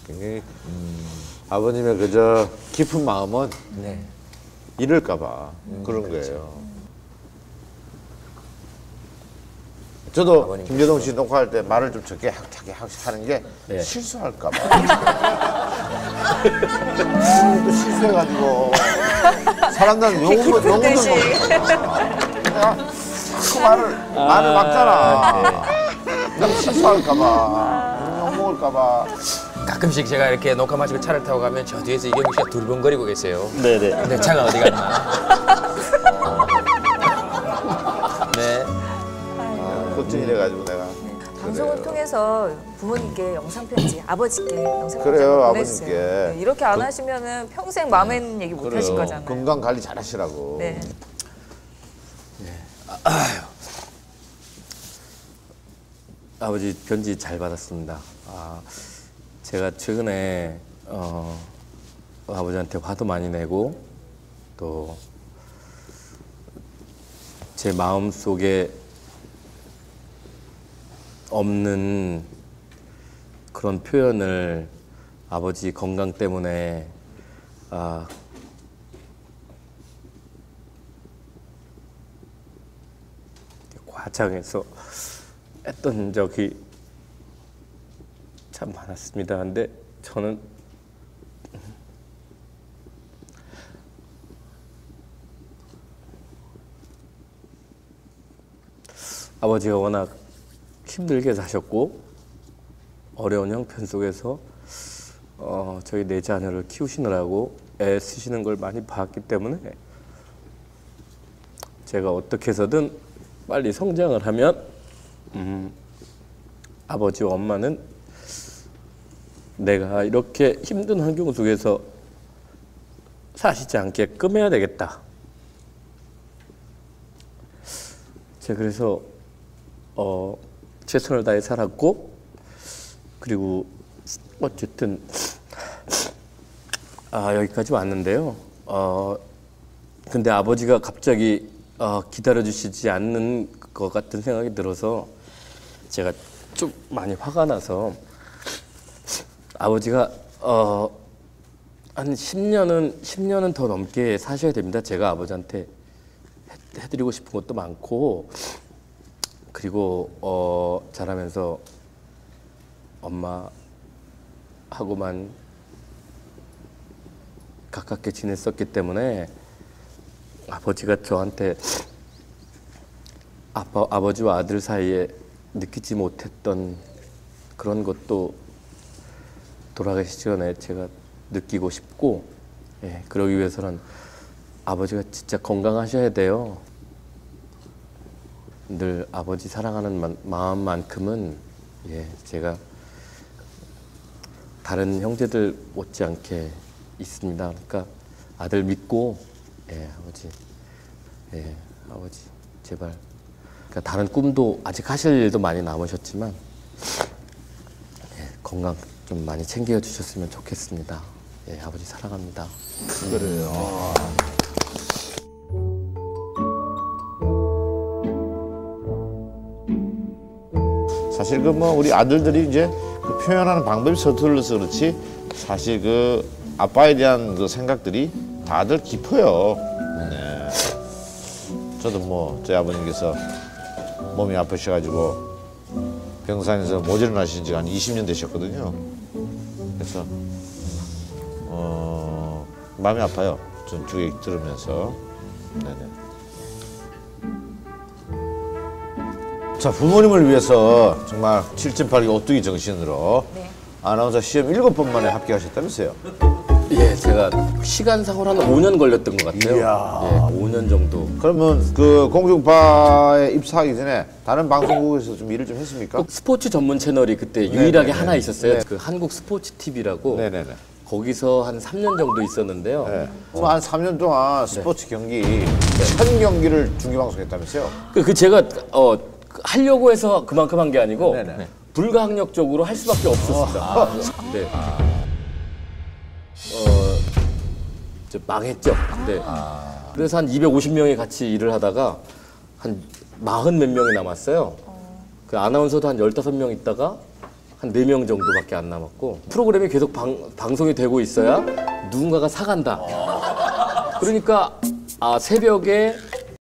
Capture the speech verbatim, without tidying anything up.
굉장히 음, 아버님의 그저 깊은 마음은 네. 잃을까봐 음, 그런 그렇죠. 거예요. 저도 아버님께서. 김재동 씨 녹화할 때 말을 좀 적게 하, 자기 하는 게 네. 실수할까봐. 또 실수해가지고 사람들은 용어 용어도 못. 내가 자꾸 말을 말을 막잖아. 내가 실수할까봐, 욕 먹을까봐. 가끔씩 제가 이렇게 녹화 마치고 차를 타고 가면 저 뒤에서 이경규 씨가 두리번거리고 계세요. 네네. 내 차가 어디 갔나? 네. 걱정이래가지고 내가. 방송을 그래요. 통해서 부모님께 영상편지, 아버지께 영상편지 그래요, 보내주세요. 아버님께. 네, 이렇게 안 하시면은 평생 마음에 있는 얘기 못 하실 그래요. 거잖아요. 건강 관리 잘하시라고. 네. 아버지 편지 잘 받았습니다. 아, 제가 최근에 어, 아버지한테 화도 많이 내고 또 제 마음 속에 없는 그런 표현을 아버지 건강 때문에 아, 과장해서 했던 적이 참 많았습니다. 근데 저는 아버지가 워낙 힘들게 사셨고 어려운 형편 속에서 어, 저희 네 자녀를 키우시느라고 애쓰시는 걸 많이 봤기 때문에 제가 어떻게 해서든 빨리 성장을 하면 음, 아버지와 엄마는 내가 이렇게 힘든 환경 속에서 사시지 않게끔 해야 되겠다. 제가 그래서 어, 최선을 다해 살았고 그리고 어쨌든 아, 여기까지 왔는데요. 어, 근데 아버지가 갑자기 어, 기다려주시지 않는 것 같은 생각이 들어서 제가 좀 많이 화가 나서 아버지가 어, 한 십 년은 십 년은 더 넘게 사셔야 됩니다. 제가 아버지한테 해, 해드리고 싶은 것도 많고 그리고 어, 자라면서 엄마하고만 가깝게 지냈었기 때문에 아버지가 저한테 아빠, 아버지와 아들 사이에 느끼지 못했던 그런 것도 돌아가시기 전에 제가 느끼고 싶고 예, 그러기 위해서는 아버지가 진짜 건강하셔야 돼요. 늘 아버지 사랑하는 마, 마음만큼은 예, 제가 다른 형제들 못지않게 있습니다. 그러니까 아들 믿고 예, 아버지 예, 아버지 제발 그러니까 다른 꿈도 아직 하실 일도 많이 남으셨지만 예, 건강 좀 많이 챙겨 주셨으면 좋겠습니다. 예, 아버지 사랑합니다. 그래요. 사실 그 뭐 우리 아들들이 이제 그 표현하는 방법이 서툴러서 그렇지 사실 그 아빠에 대한 그 생각들이 다들 깊어요. 네. 저도 뭐 저희 아버님께서 몸이 아프셔가지고 병상에서 못 일어나신 지가 한 이십 년 되셨거든요. 그래서 어 마음이 아파요. 전 두 얘기 들으면서. 네네. 자, 부모님을 위해서 정말 칠진팔기 오뚜기 정신으로 네. 아나운서 시험 일곱 번 만에 합격하셨다면서요? 예, 제가 시간상으로 한 오 년 걸렸던 것 같아요. 이야. 예, 오 년 정도. 그러면 그 공중파에 입사하기 전에 다른 방송국에서 좀 일을 좀 했습니까? 스포츠 전문 채널이 그때 유일하게 네네네. 하나 있었어요. 네. 그 한국 스포츠 티비라고. 네네네. 거기서 한 삼 년 정도 있었는데요. 네. 그럼 한 삼 년 동안 스포츠 경기 천 경기를 중계방송했다면서요? 그, 그 제가 어 그 하려고 해서 그만큼 한 게 아니고 네네. 불가항력적으로 할 수밖에 없었습니다. 아. 네. 어, 저 망했죠. 네. 그래서 한 이백오십 명이 같이 일을 하다가 한 사십 몇 명이 남았어요. 그 아나운서도 한 열다섯 명 있다가 한 네 명 정도밖에 안 남았고 프로그램이 계속 방, 방송이 되고 있어야 누군가가 사간다. 그러니까 아, 새벽에